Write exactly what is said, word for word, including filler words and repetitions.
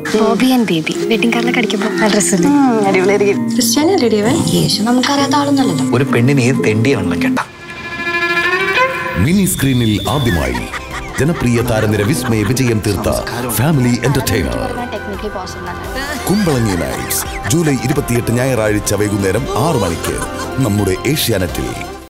Bobby and Baby wedding കാർഡിലൊക്കെ അടിക്കുമ്പോൾ നല്ല ഡ്രസ്സല്ലേ? അടിപൊളിയായിരിക്കും. ക്രിസ്ത്യാനി യേശു നമുക്കറിയാത്ത ആളൊന്നല്ലല്ലോ. ഒരു പെണ്ണിന് ഏത് തെണ്ടിയാണെന്നും കേട്ട മിനി സ്ക്രീനിൽ ആദ്യമായി ജനപ്രിയ താരനിര വിസ്മയ വിജയം തീർത്ത family entertainer Kumbalangi nights July ഇരുപത്തിയെട്ട് ഞായറാഴ്ച വൈകുന്നേരം ആറു മണിക്ക് നമ്മുടെ ഏഷ്യാനെറ്റിൽ.